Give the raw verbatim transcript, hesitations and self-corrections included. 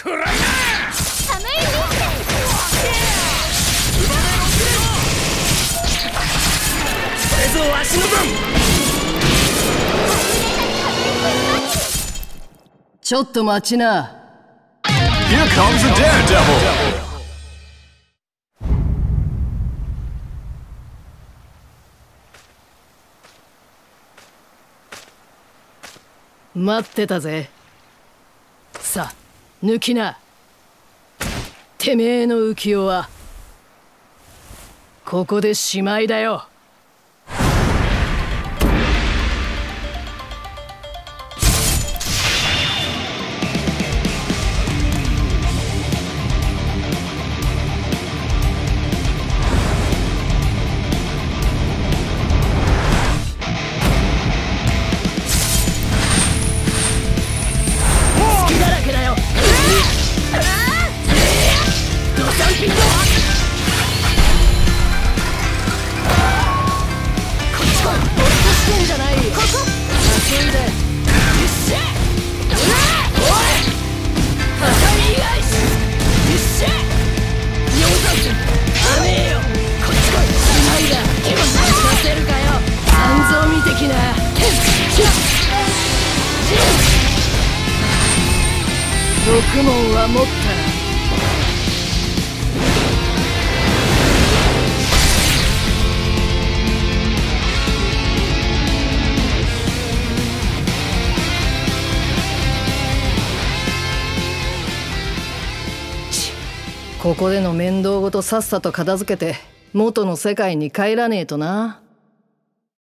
くらいな。 寒いですこれぞわしの番。 ちょっと待ちな。 Here comes a daredevil! 待ってたぜ。さあ抜きな。てめえの浮世はここでしまいだよ。六門は持ったな。ここでの面倒ごとさっさと片付けて元の世界に帰らねえとな。